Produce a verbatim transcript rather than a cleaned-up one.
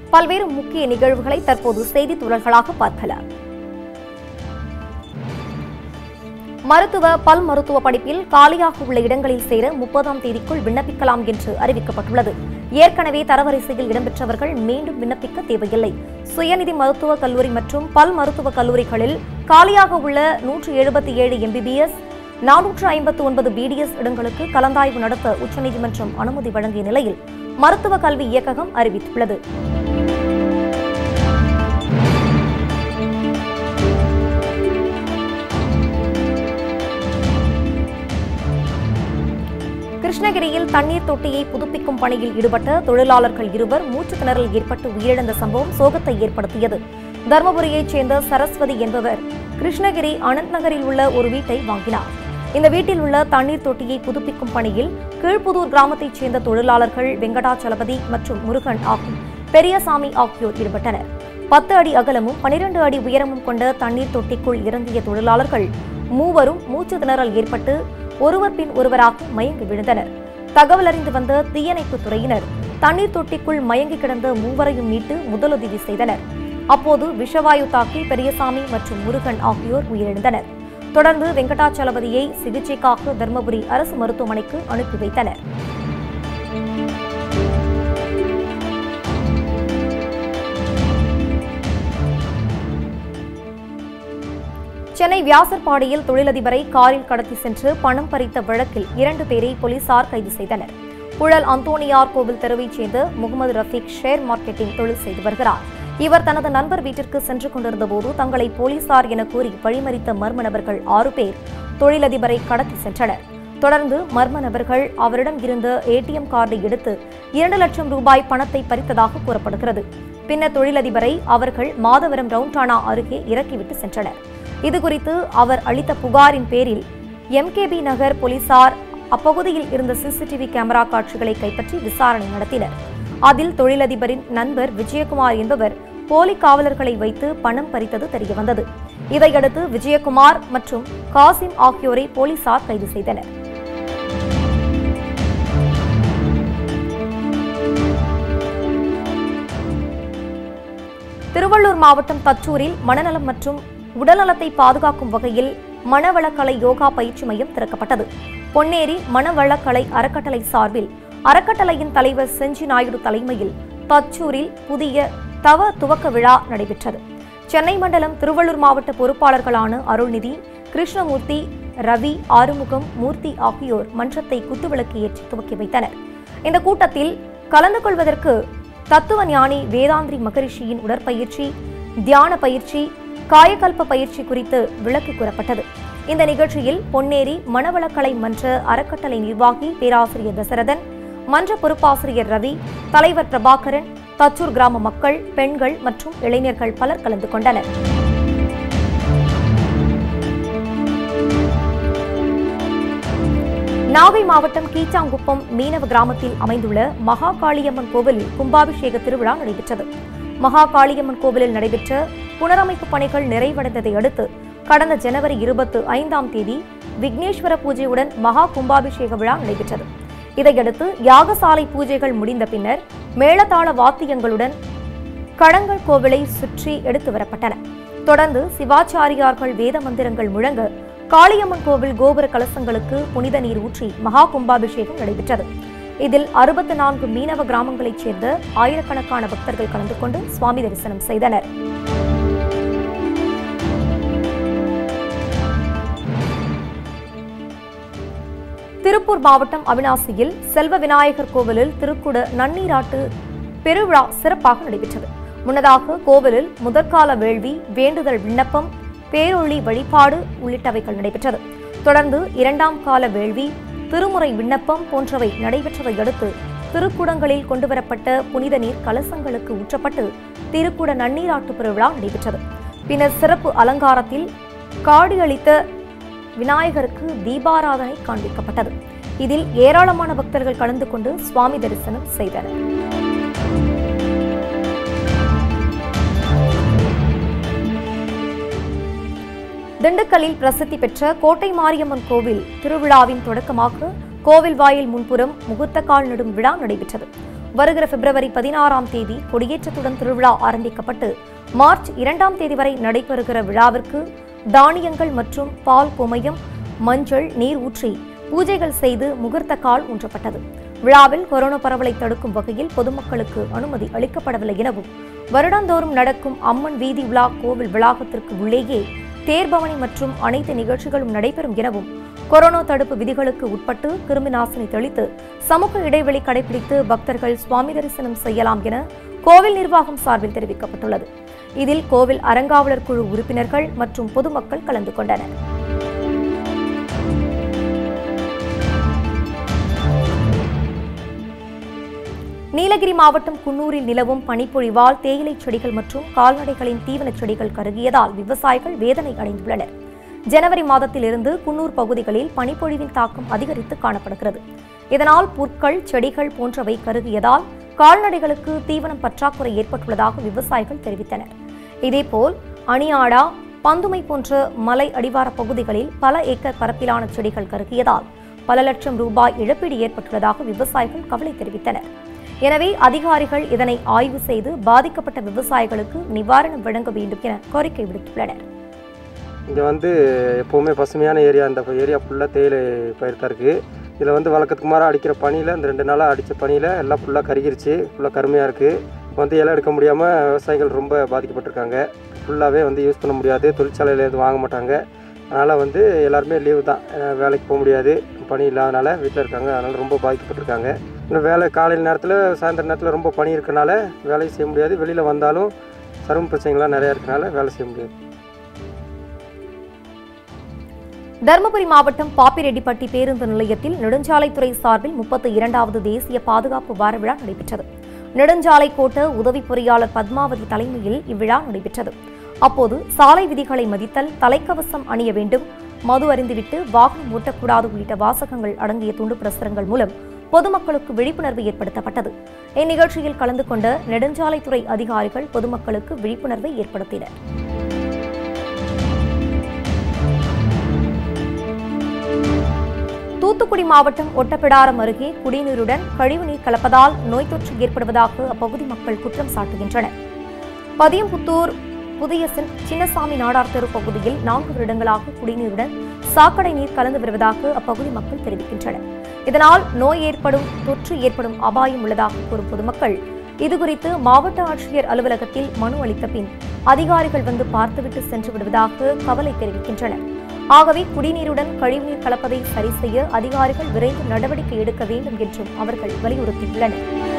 பல்வேறு முக்கிய நிகழ்வுகளை தற்போது செய்தி துறல்களாக பார்க்கலாம். மருத்துவ பல் மருத்துவ படிப்பில் காலியாக உள்ள இடங்களில் சேர முப்பதாம் தேதிக்குள் விண்ணப்பிக்கலாம் என்று அறிவிக்கப்பட்டுள்ளது. ஏற்கனவே தரவரிசையில் இடம்பெற்றவர்கள் மீண்டும் விண்ணப்பிக்க தேவையில்லை. சுயநிதி மருத்துவக் கல்லூரி மற்றும் பல் மருத்துவக் கல்லூரிகளில் காலியாக உள்ள நூற்று எழுபத்தி ஏழு எம்பிபிஎஸ் நானூற்று ஐம்பத்து ஒன்பது பிடிஎஸ் இடங்களுக்கு கலந்தாய்வு நடத்த உச்சநீதிமன்றம் அனுமதி வழங்கிய நிலையில் மருத்துவ கல்வி இயக்ககம் அறிவித்துள்ளது. கிருஷ்ணகிரியில் தண்ணீர் தொட்டியை புதுப்பிக்கும் பணியில் ஈடுபட்ட தொழிலாளர்கள் இருவர் மூச்சு திணறல் ஏற்பட்டு உயிரிழந்த சம்பவம் சோகத்தை ஏற்படுத்தியது. தருமபுரியைச் சேர்ந்த சரஸ்வதி என்பவர் கிருஷ்ணகிரி அனந்த் நகரில் உள்ள ஒரு வீட்டை வாங்கினார். இந்த வீட்டில் உள்ள தண்ணீர் தொட்டியை புதுப்பிக்கும் பணியில் கீழ்ப்புதூர் கிராமத்தைச் சேர்ந்த தொழிலாளர்கள் வெங்கடாச்சலபதி மற்றும் முருகன் ஆகும் பெரியசாமி ஆகியோர் ஈடுபட்டனர். பத்து அடி அகலமும் பனிரெண்டு அடி உயரமும் கொண்ட தண்ணீர் தொட்டிக்குள் இறங்கிய தொழிலாளர்கள் மூவரும் மூச்சு திணறல் ஏற்பட்டு ஒருவர் பின் ஒருவராக மயங்கி விழுந்தனர். தகவல் அறிந்து வந்த தீயணைப்பு துறையினர் தண்ணீர் தொட்டிக்குள் மயங்கி கிடந்த மூவரையும் மீட்டு முதலுதவி செய்தனர். அப்போது விஷவாயு தாக்கி பெரியசாமி மற்றும் முருகன் ஆகியோர் உயிரிழந்தனர். தொடர்ந்து வெங்கடாச்சலபதியை சிகிச்சைக்காக தருமபுரி அரசு மருத்துவமனைக்கு அனுப்பி வைத்தனர். சென்னை வியாசர்பாடியில் தொழிலதிபரை காரில் கடத்தி சென்று பணம் பறித்த வழக்கில் இரண்டு பேரை போலீசார் கைது செய்தனர். புழல் அந்தோனியார் கோவில் தெருவைச் சேர்ந்த முகமது ரஃபீக் ஷேர் மார்க்கெட்டிங் தொழில் செய்து வருகிறார். இவர் தனது நண்பர் வீட்டிற்கு சென்று கொண்டிருந்தபோது தங்களை போலீசார் என கூறி வழிமறித்த மர்ம நபர்கள் ஆறு பேர் தொழிலதிபரை கடத்தி சென்றனர். தொடர்ந்து மர்ம நபர்கள் அவரிடம் இருந்த ஏடிஎம் கார்டை எடுத்து இரண்டு லட்சம் ரூபாய் பணத்தை பறித்ததாக கூறப்படுகிறது. பின்னர் தொழிலதிபரை அவர்கள் மாதவரம் ரவுண்டானா அருகே இறக்கிவிட்டு சென்றனர். இதுகுறித்து அவர் அளித்த புகாரின் பேரில் எம்கேபி நகர் போலீசார் அப்பகுதியில் இருந்த சிசிடிவி கேமரா காட்சிகளை கைப்பற்றி விசாரணை நடத்தினர். அதில் தொழிலதிபரின் நண்பர் விஜயகுமார் என்பவர் போலி காவலர்களை வைத்து பணம் பறித்தது தெரியவந்தது. இதையடுத்து விஜயகுமார் மற்றும் காசிம் ஆகியோரை போலீசார் கைது செய்தனர். திருவள்ளூர் மாவட்டம் தச்சூரில் மனநலம் மற்றும் உடல்நலத்தை பாதுகாக்கும் வகையில் மனவளக்கலை யோகா பயிற்சி மையம் திறக்கப்பட்டது. பொன்னேரி மனவளக்கலை அறக்கட்டளை சார்பில் அறக்கட்டளையின் தலைவர் செஞ்சி நாயுடு தலைமையில் தச்சூரில் புதிய தவ துவக்க விழா நடைபெற்றது. சென்னை மண்டலம் திருவள்ளூர் மாவட்ட பொறுப்பாளர்களான அருள்நிதி, கிருஷ்ணமூர்த்தி, ரவி, ஆறுமுகம், மூர்த்தி ஆகியோர் மன்றத்தை குத்துவிளக்கு ஏற்றி துவக்கி வைத்தனர். இந்த கூட்டத்தில் கலந்து கொள்வதற்கு தத்துவ ஞானி வேதாந்திரி மகரிஷியின் உடற்பயிற்சி, தியான பயிற்சி, காயகல்ப பயிற்சி குறித்து விளக்கு கூறப்பட்டது. இந்த நிகழ்ச்சியில் பொன்னேரி மனவளக்கலை மன்ற அறக்கட்டளை நிர்வாகி பேராசிரியர் தசரதன், மன்ற பொறுப்பாசிரியர் ரவி, தலைவர் பிரபாகரன், தச்சூர் கிராம மக்கள், பெண்கள் மற்றும் இளைஞர்கள் பலர் கலந்து கொண்டனர். நாகை மாவட்டம் கீச்சாங்குப்பம் மீனவ கிராமத்தில் அமைந்துள்ள மகா காளியம்மன் கோவிலில் கும்பாபிஷேக திருவிழா நடைபெற்றது. மகா காளியம்மன் கோவிலில் நடைபெற்ற புனரமைப்பு பணிகள் நிறைவடைந்ததை அடுத்து கடந்த ஜனவரி இருபத்தி ஐந்தாம் தேதி விக்னேஸ்வர பூஜையுடன் மகா கும்பாபிஷேக விழா நடைபெற்றது. இதையடுத்து யாகசாலை பூஜைகள் முடிந்த பின்னர் மேளதாள வாத்தியங்களுடன் கடங்கள் கோவிலை சுற்றி எடுத்து வரப்பட்டன. தொடர்ந்து சிவாச்சாரியார்கள் வேத மந்திரங்கள் முழங்க காளியம்மன் கோவில் கோபுர கலசங்களுக்கு புனித நீர் ஊற்றி மகா கும்பாபிஷேகம் நடைபெற்றது. இதில் அறுபத்தி நான்கு மீனவ கிராமங்களைச் சேர்ந்த ஆயிரக்கணக்கான பக்தர்கள் கலந்து கொண்டு சுவாமி தரிசனம் செய்தனர். திருப்பூர் மாவட்டம் அவிநாசியில் செல்வ விநாயகர் கோவிலில் திருக்குட நன்னீராட்டு பெருவிழா சிறப்பாக நடைபெற்றது. முன்னதாக கோவிலில் முதற்கால வேள்வி, வேண்டுதல் விண்ணப்பம், பேரொளி வழிபாடு உள்ளிட்டவைகள் நடைபெற்றது. தொடர்ந்து இரண்டாம் கால வேள்வி, திருமுறை விண்ணப்பம் போன்றவை நடைபெற்றதை அடுத்து திருக்குடங்களில் கொண்டுவரப்பட்ட புனித நீர் கலசங்களுக்கு ஊற்றப்பட்டு திருக்குட நன்னீராட்டு பெருவிழா நடைபெற்றது. பின்னர் சிறப்பு அலங்காரத்தில் காடியளித்த விநாயகருக்கு தீபாராதனை காண்பிக்கப்பட்டது. இதில் ஏராளமான பக்தர்கள் கலந்து கொண்டு சுவாமி தரிசனம் செய்தனர். திண்டுக்கல்லில் பிரசித்தி பெற்ற கோட்டை மாரியம்மன் கோவில் திருவிழாவின் தொடக்கமாக கோவில் வாயில் முன்புறம் முகூர்த்த கால் நடும் விழா நடைபெற்றது. வருகிற பிப்ரவரி பதினாறாம் தேதி கொடியேற்றத்துடன் திருவிழா ஆரம்பிக்கப்பட்டு மார்ச் இரண்டாம் தேதி வரை நடைபெறுகிற விழாவிற்கு தானியங்கள் மற்றும் பால் கோமயம் மஞ்சள் நீர் ஊற்றி பூஜைகள் செய்து முகூர்த்த கால் ஊன்றப்பட்டது. விழாவில் கொரோனா பரவலை தடுக்கும் வகையில் பொதுமக்களுக்கு அனுமதி அளிக்கப்படவில்லை எனவும் வருடந்தோறும் நடக்கும் அம்மன் வீதி உலா கோவில் வளாகத்திற்கு உள்ளேயே தேர்பவனி மற்றும் அனைத்து நிகழ்ச்சிகளும் நடைபெறும் எனவும் கொரோனா தடுப்பு விதிகளுக்கு உட்பட்டு கிருமி நாசினி தெளித்து சமூக இடைவெளி கடைபிடித்து பக்தர்கள் சுவாமி தரிசனம் செய்யலாம் என கோவில் நிர்வாகம் சார்பில் தெரிவிக்கப்பட்டுள்ளது. இதில் கோவில் அறங்காவலர் குழு உறுப்பினர்கள் மற்றும் பொதுமக்கள் கலந்து கொண்டனர். நீலகிரி மாவட்டம் குன்னூரில் நிலவும் பனிப்பொழிவால் தேயிலை செடிகள் மற்றும் கால்நடைகளின் தீவனச் செடிகள் கருகியதால் விவசாயிகள் வேதனை அடைந்துள்ளனர். ஜனவரி மாதத்தில் இருந்து குன்னூர் பகுதிகளில் பனிப்பொழிவின் தாக்கம் அதிகரித்து காணப்படுகிறது. இதனால் புற்கள் செடிகள் போன்றவை கருகியதால் கால்நடைகளுக்கு தீவனம் பற்றாக்குறை ஏற்பட்டுள்ளதாக விவசாயிகள் தெரிவித்தனர். இதேபோல் அணியாடா பந்துமை போன்ற மலை அடிவார பகுதிகளில் பல ஏக்கர் பரப்பிலான செடிகள் கருகியதால் பல லட்சம் ரூபாய் இழப்பீடு ஏற்பட்டுள்ளதாக விவசாயிகள் கவலை தெரிவித்தனர். எனவே அதிகாரிகள் இதனை ஆய்வு செய்து பாதிக்கப்பட்ட விவசாயிகளுக்கு நிவாரணம் வழங்க வேண்டும் என கோரிக்கை விடுத்துள்ளனர். இங்கே வந்து எப்போவுமே பசுமையான ஏரியா, இந்த ஏரியா ஃபுல்லாக தேயிலை பயிர் தான் இருக்குது. இதில் வந்து வழக்கத்துக்கு மாற அடிக்கிற பனியில் இந்த ரெண்டு நாளாக அடித்த பனியில் எல்லாம் ஃபுல்லாக கருகிருச்சு, ஃபுல்லாக கருமையாக இருக்குது. இப்போ வந்து இலை எடுக்க முடியாமல் விவசாயிகள் ரொம்ப பாதிக்கப்பட்டிருக்காங்க. ஃபுல்லாகவே வந்து யூஸ் பண்ண முடியாது, தொழிற்சாலையில் எதுவும் வாங்க மாட்டாங்க. அதனால் வந்து எல்லாருமே லீவு தான், வேலைக்கு போக முடியாது, பனி இல்லாதனால வீட்டில் இருக்காங்க. அதனால் ரொம்ப பாதிக்கப்பட்டிருக்காங்க. இன்னும் வேலை காலையில் நேரத்தில் சாயந்தர நேரத்தில் ரொம்ப பனி இருக்கனால வேலையை செய்ய முடியாது. வெளியில் வந்தாலும் சரும பிரச்சனைகள்லாம் நிறையா இருக்கனால வேலை செய்ய முடியாது. தருமபுரி மாவட்டம் பாப்பிரெட்டிப்பட்டி பேருந்து நிலையத்தில் நெடுஞ்சாலைத்துறை சார்பில் முப்பத்தி இரண்டாவது தேசிய பாதுகாப்பு வார விழா நடைபெற்றது. நெடுஞ்சாலை கோட்ட உதவி பொறியாளர் பத்மாவதி தலைமையில் இவ்விழா நடைபெற்றது. அப்போது சாலை விதிகளை மதித்தல், தலைக்கவசம் அணிய வேண்டும், மது அருந்திவிட்டு வாகனம் ஓட்டக்கூடாது உள்ளிட்ட வாசகங்கள் அடங்கிய துண்டு பிரசுரங்கள் மூலம் பொதுமக்களுக்கு விழிப்புணர்வு ஏற்படுத்தப்பட்டது. இந்நிகழ்ச்சியில் கலந்து கொண்ட நெடுஞ்சாலைத்துறை அதிகாரிகள் பொதுமக்களுக்கு விழிப்புணர்வை ஏற்படுத்தினர். தூத்துக்குடி மாவட்டம் ஒட்டப்பிடாரம் அருகே குடிநீருடன் கழிவுநீர் கலப்பதால் நோய் தொற்று ஏற்படுவதாக அப்பகுதி மக்கள் குற்றம் சாட்டுகின்றனர். பதியம்புத்தூர் புதிய சின்னசாமி நாடார் தெரு பகுதியில் நான்கு வருடங்களாக குடிநீருடன் சாக்கடை நீர் கலந்து வருவதாக அப்பகுதி மக்கள் தெரிவிக்கின்றனர். இதனால் நோய் ஏற்படும் தொற்று ஏற்படும் அபாயம் உள்ளதாக கூறும் பொதுமக்கள் இதுகுறித்து மாவட்ட ஆட்சியர் அலுவலகத்தில் மனு அளித்த பின் அதிகாரிகள் வந்து பார்த்துவிட்டு சென்று விடுவதாக கவலை தெரிவிக்கின்றனர். ஆகவே குடிநீருடன் கழிவுநீர் கலப்பதை சரி செய்ய அதிகாரிகள் விரைந்து நடவடிக்கை எடுக்க வேண்டும் என்றும் அவர்கள் வலியுறுத்தியுள்ளனர்.